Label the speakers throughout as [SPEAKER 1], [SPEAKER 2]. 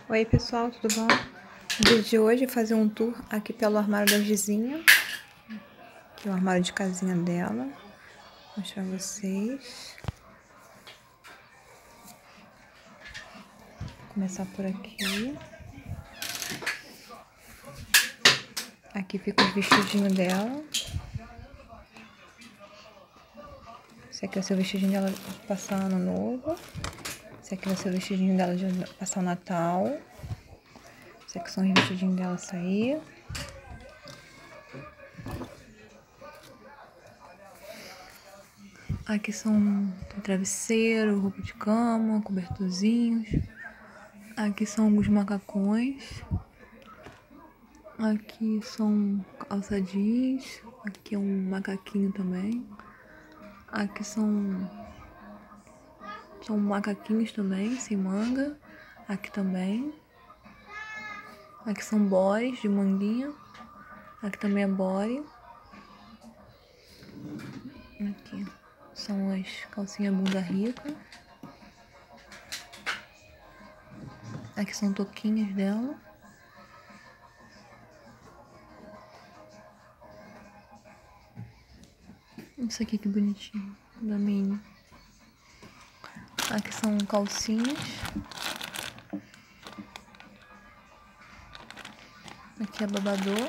[SPEAKER 1] Oi pessoal, tudo bom? No vídeo de hoje é fazer um tour aqui pelo armário da Gizinha, que é o armário de casinha dela. Vou mostrar pra vocês. Vou começar por aqui. Aqui fica os vestidinhos dela. Esse aqui vai ser o vestidinho dela de passar ano novo. Esse aqui vai ser o vestidinho dela de passar o Natal. Esse aqui são os vestidinhos dela sair. Aqui são travesseiro, roupa de cama, cobertorzinhos. Aqui são alguns macacões. Aqui são calça jeans. Aqui é um macaquinho também. Aqui são macaquinhos também, sem manga. Aqui também. Aqui são bores de manguinha. Aqui também é body. Aqui são as calcinhas bunda rica. Aqui são toquinhas dela. Isso aqui que bonitinho, da Minnie. Aqui são calcinhas. Aqui é babador.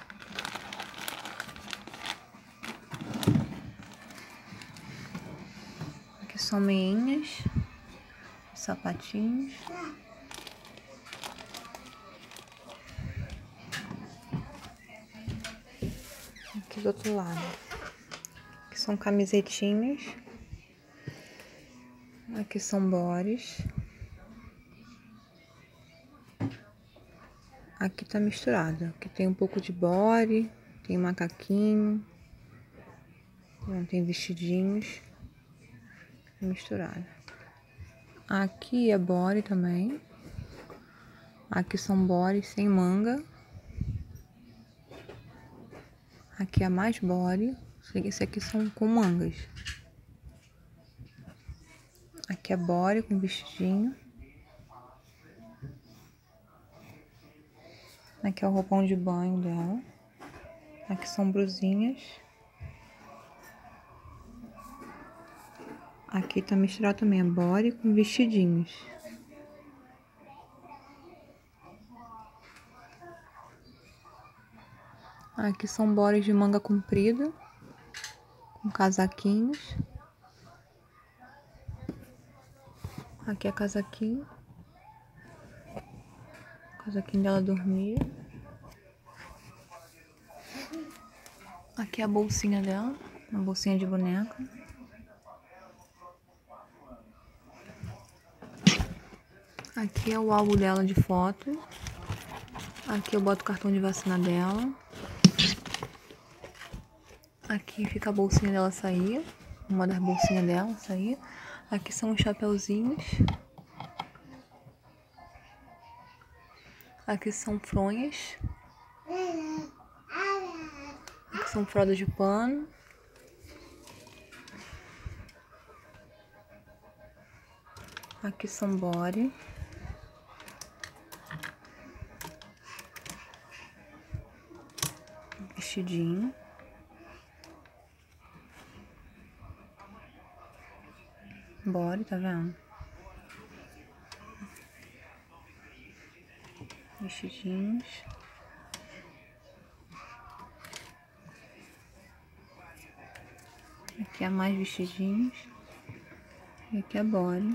[SPEAKER 1] Aqui são meinhas, sapatinhos. Aqui do outro lado. Aqui são camisetinhas. Aqui são bores. Aqui tá misturado. Aqui tem um pouco de body, tem macaquinho, tem vestidinhos misturado. Aqui é body também. Aqui são bodies sem manga. Aqui é mais body. Esse aqui são com mangas. Aqui é body com vestidinho. Aqui é o roupão de banho dela. Aqui são brusinhas. Aqui tá misturado também, é body com vestidinhos. Aqui são bodies de manga comprida, com casaquinhos. Aqui é casaquinho. Casaquinho dela dormir. Aqui é a bolsinha dela, uma bolsinha de boneca. Aqui é o álbum dela de foto. Aqui eu boto o cartão de vacina dela. Aqui fica a bolsinha dela sair. Uma das bolsinhas dela sair. Aqui são os chapeuzinhos. Aqui são fronhas. Aqui são fraldas de pano. Aqui são body. Vestidinho. Body, tá vendo? Vestidinhos. Aqui é mais vestidinhos. E aqui é body.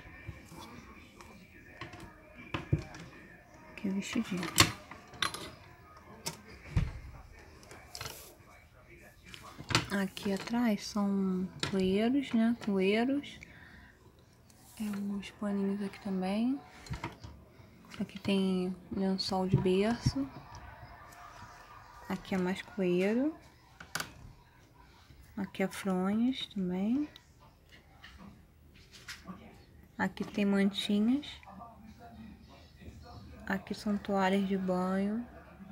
[SPEAKER 1] Aqui é vestidinho. Aqui atrás são coeiros, né? Coeiros. Os paninhos aqui também. Aqui tem lençol de berço. Aqui é mais coeiro. Aqui é fronhas também. Aqui tem mantinhas. Aqui são toalhas de banho.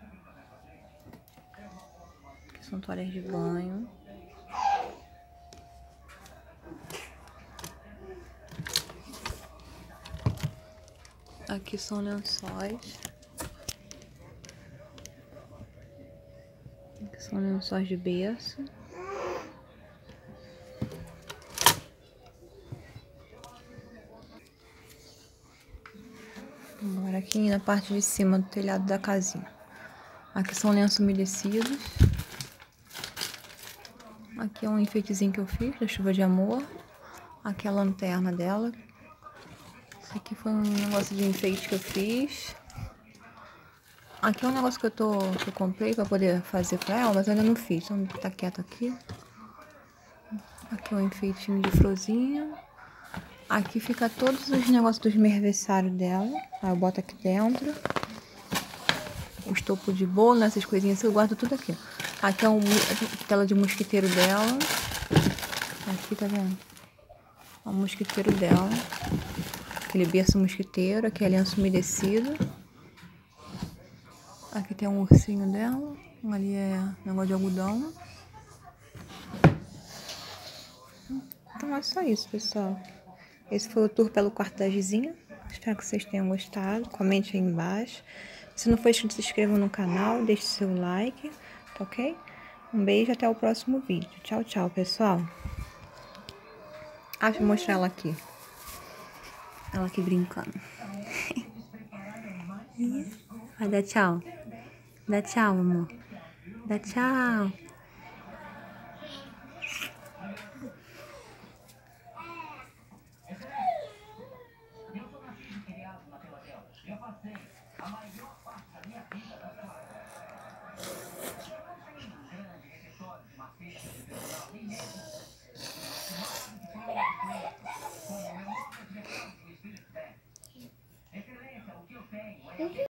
[SPEAKER 1] Aqui são toalhas de banho. Aqui são lençóis. Aqui são lençóis de berço. Agora aqui na parte de cima do telhado da casinha. Aqui são lenços umedecidos. Aqui é um enfeitezinho que eu fiz da chuva de amor. Aqui é a lanterna dela. Esse aqui foi um negócio de enfeite que eu fiz. Aqui é um negócio que eu comprei pra poder fazer pra ela, mas eu ainda não fiz. Então tá quieto aqui. Aqui é um enfeitinho de florzinha. Aqui fica todos os negócios dos aniversários dela. Aí eu boto aqui dentro. Os topos de bolo, essas coisinhas, eu guardo tudo aqui. Aqui é a tela de mosquiteiro dela. Aqui, tá vendo? É o mosquiteiro dela. Aquele berço mosquiteiro. Aqui é lenço umedecido. Aqui tem um ursinho dela. Ali é negócio de algodão. Então é só isso, pessoal. Esse foi o tour pelo quarto da Gizinha. Espero que vocês tenham gostado. Comente aí embaixo. Se não for inscrito, se inscreva no canal. Deixe seu like, tá ok? Um beijo, até o próximo vídeo. Tchau, tchau, pessoal. Deixa eu mostrar ela aqui. Ela aqui brincando. Vai dar tchau. Dá tchau, amor. Dá tchau.